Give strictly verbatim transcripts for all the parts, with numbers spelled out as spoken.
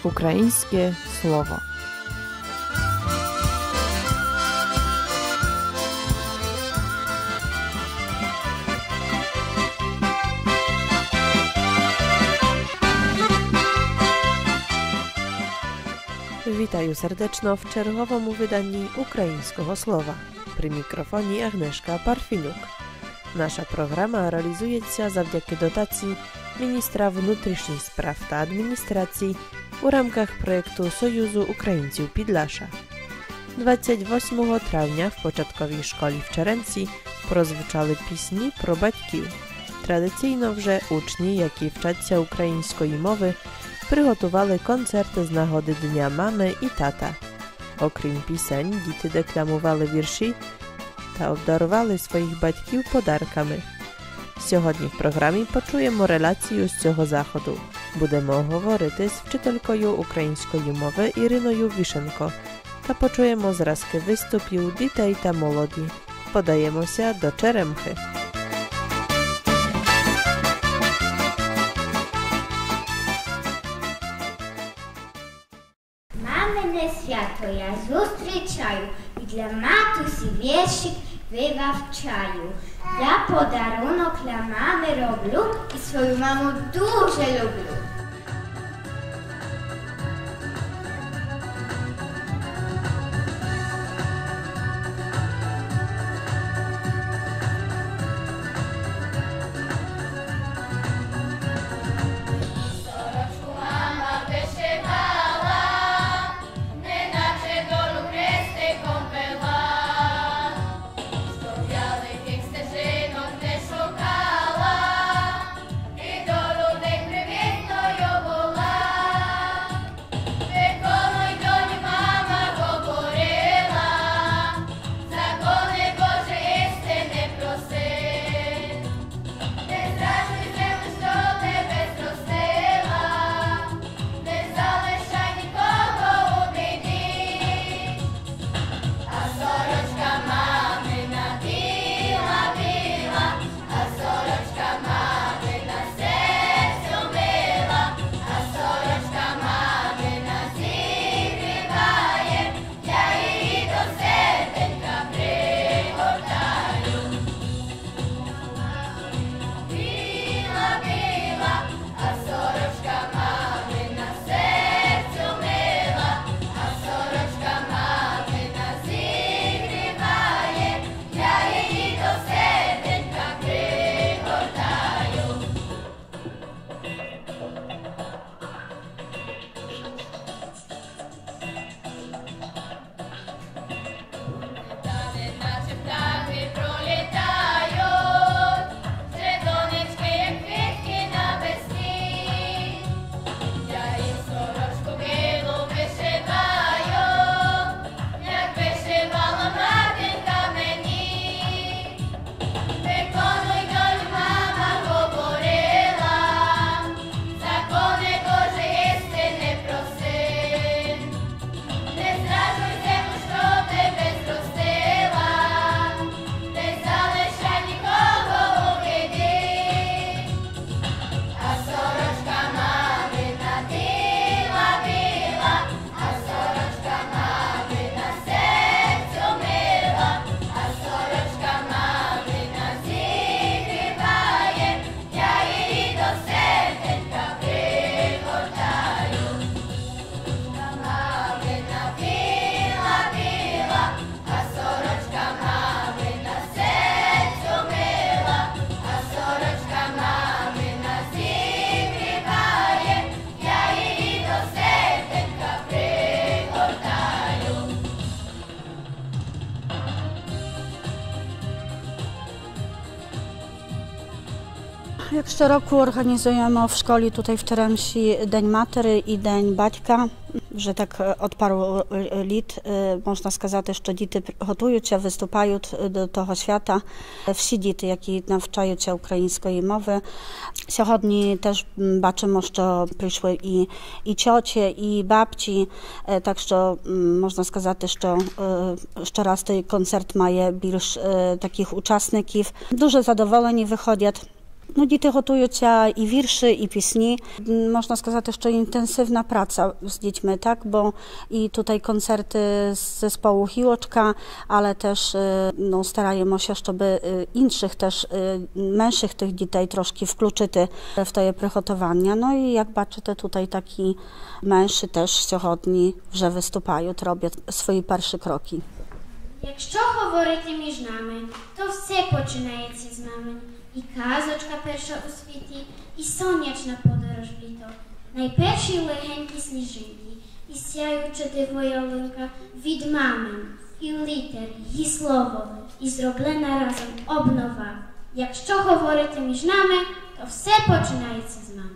Українське слово. Вітаю сердечно в черговому виданні українського слова. При мікрофоні Агнешка Парфінюк. Наша програма реалізується завдяки дотації міністра внутрішніх справ та адміністрації у рамках проєкту Союзу українців Підляша. двадцять восьмого травня в початковій школі в Черемсі прозвучали пісні про батьків. Традиційно вже учні, які вчаться української мови, приготували концерти з нагоди Дня мами і тата. Окрім пісень, діти декламували вірші та обдарували своїх батьків подарками. Сьогодні в програмі почуємо релацію з цього заходу. Будемо говорити з вчителькою української мови Іриною Вішенко та почуємо зразки виступів дітей та молоді. Подаємося до Черемхи. Мамине свято я зустрічаю і для матусі віршик вивчаю. Я подарунок для мами роблю і свою маму дуже люблю. Jak щороку organizujemy w szkole tutaj w Czeremsi Dzień Matері і День батька. Вже так od paru літ можна сказати, що діти готуються, виступають до того свята. Всі діти, які навчаються української мови. Сьогодні теж бачимо, що прийшли і, і ciocie, і babci, так що можна сказати, що щораз той концерт має більш таких учасників. Дуже задоволені виходять. Ну, діти готуються і вірші, і пісні. Можна сказати, що інтенсивна праця з дітьми, так? Бо і tutaj koncerty z zespołu Hiłoczka, ale też no, стараємося, щоб інших теж менших тих дітей трошки включити в те приготування. Ну і як бачите, тут такі менші теж сьогодні вже виступають, роблять свої перші кроки. Якщо говорити між нами, то все починається з мами. І казочка перша у світі, і сонячна подорож в літо. Найперші легенькі сніжинки, і сяюча диво ялинка від мами, і літер, і слово, і зроблена разом обнова. Якщо говорити між нами, то все починається з мами.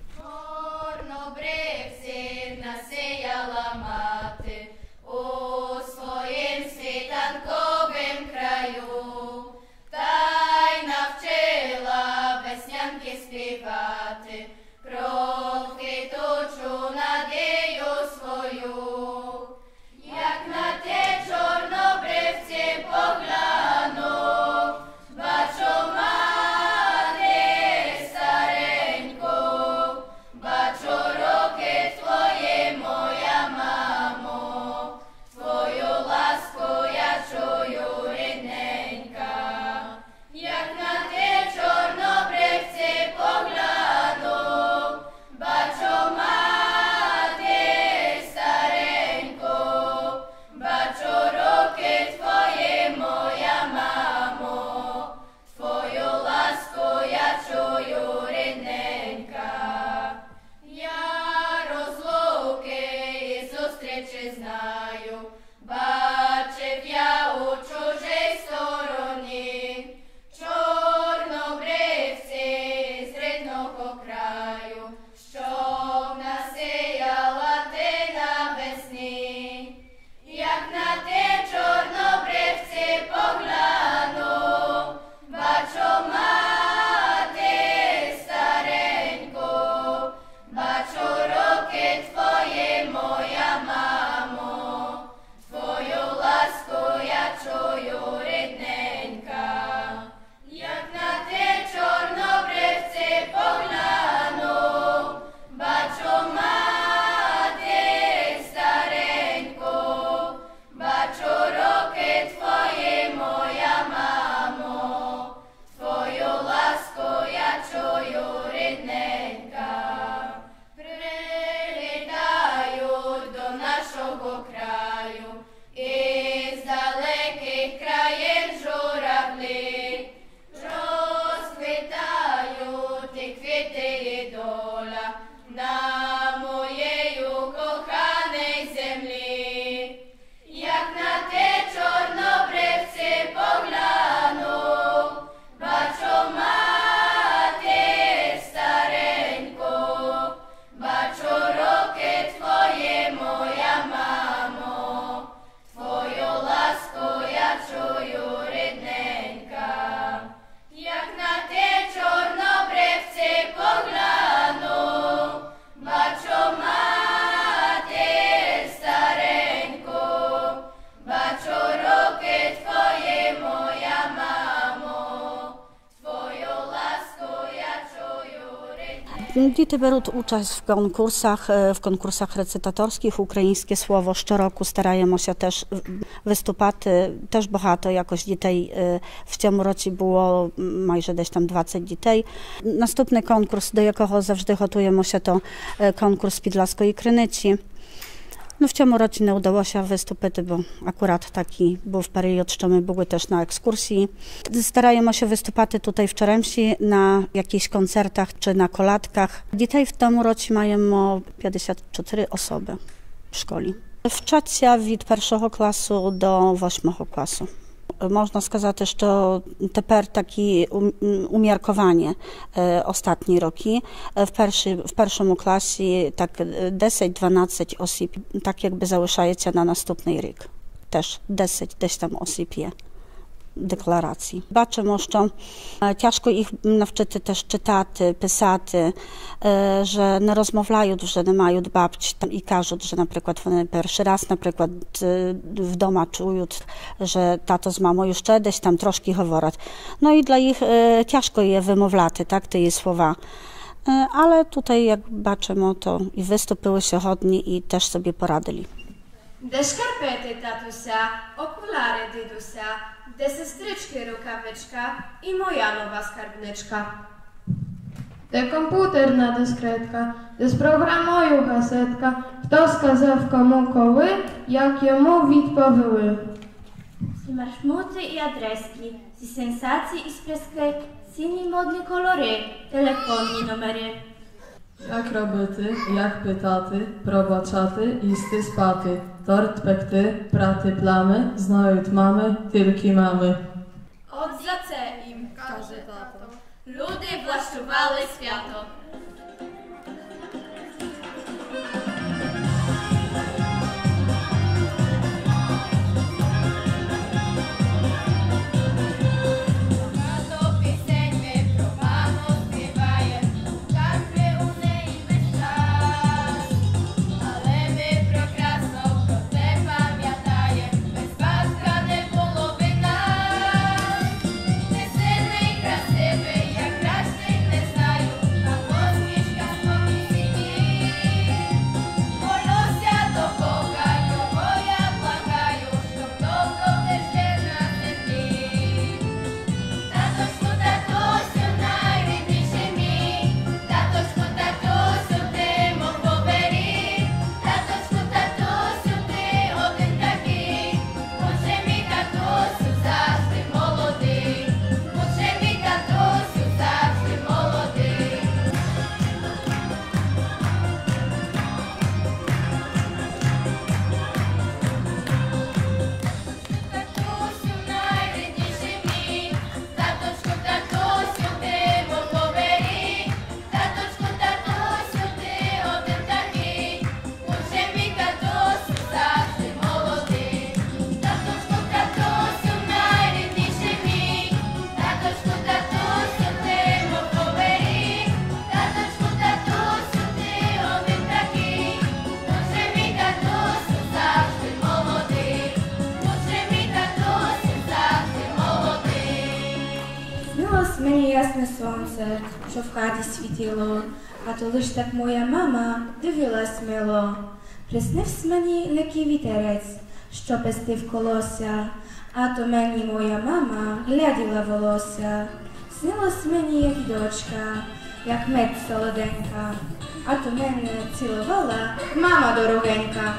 Чорнобривці насіяла мати у своїм світанковим краю. Та й навчила веснянки співати про квітучу надію свою. Як на те чорнобривці погляну, бачу мати стареньку, бачу руки твої, моя мамо, твою ласку я чую, рідненька. Як на те чорнобривці погляну, бачу мати стареньку, бачу руки твої, моя мамо, твою ласку я чую, рідненька. Я розлуки і зустрічі знаю, бачив я у чужій стороні. Чорнобривці з рідного краю, щоб насіяла ти навесні. Як на те чорнобривці погляну, бачу мати стареньку, бачу руки твої, моя мамо, твою ласку я чую, рідненька. Як на те чорнобривці погляну, бачу мати стареньку, бачу руки твої, моя мамо, твою ласку я чую, рідненька. Прилітають до нашого краю із далеких країн журавлі, розквітають і квіти і доля на моєю коханій землі. Як на те чорнобривці погляну, бачу мати стареньку, бачу руки твої, моя мамо, твою ласку я чую, рідненька. Як на те чорнобривці погляну, бачу мати стареньку, бачу руки твої, моя мамо, твою ласку я чую, рідненька. Діти беруть участь в конкурсах, w konkursach recytatorskich. Українське слово щороку стараємося теж виступати. Теж багато якось дітей. В цьому році було майже десь там двадцять дітей. Наступний конкурс, до якого завжди готуємося, то конкурс Підласької Криниці. No w цьому році не вдалося виступити, бо akurat taki був період, що ми були теж на екскурсії. Стараємося виступати tutaj в Черемші на якихось концертах чи на колядках. Дітей в тому році маємо п'ятдесят чотири особи в школі. Вчаться від першого класу до восьмого класу. Можна сказати, що тепер такі umiarkowanie ostatnie roki. W, перші, w першому класі так десять-дванадцять осіб, так якби залишається на наступний рік. Теж десять десь там осіб є. декларації. Бачимо, що тяжко їх навчити теж читати, писати, że не розмовляють, вже не мають бабці і кажуть, що, наприклад, вони перший раз, наприклад, вдома чують, що тато з мамою ще десь там трошки говорять. No i dla nich ciężko je wymowляти, tak, te słowa. Ale tutaj, jak бачимо, to i wystąpiły się chodni i też sobie poradili. Де шкарпети татуся, окуляри дідуся, де сестрички рукавичка і моя нова скарбничка. Де комп'ютерна дискретка, де з програмою касетка, хто сказав кому коли, як йому відповіли. Ці маршрути і адрески, ці сенсації і спрески, ціні модні кольори, телефонні номери. Як робити, як питати, пробачати, їсти спати, торт пекти, прати плами, знають мами, тільки мами. От за це їм, каже тато, люди влаштували свято. Мені ясне сонце, що в хаті світило, а то лиш так моя мама дивилась мило. Приснився мені легкий вітерець, що пестив колося, а то мені моя мама гляділа волосся. Снилось мені, як дочка, як мед солоденька, а то мене цілувала мама дорогенька.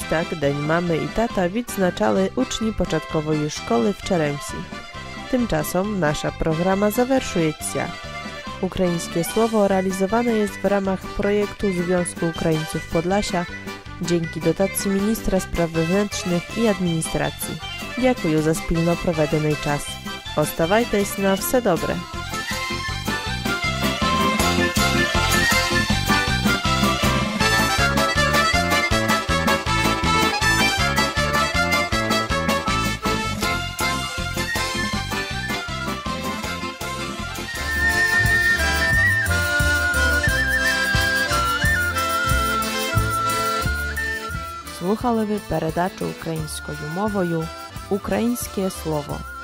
tak День мами і tata відзначали учні початкової школи в Черемсі. Tymczasem nasza programa zawerszujecie. Ukraińskie słowo realizowane jest w ramach projektu Związku Ukraińców Podlasia dzięki dotacji Ministra Spraw Wewnętrznych i Administracji. Dziękuję za spilno prowadzony czas. Ostawajcie na wse dobre. Слухали ви передачу українською мовою «Українське слово».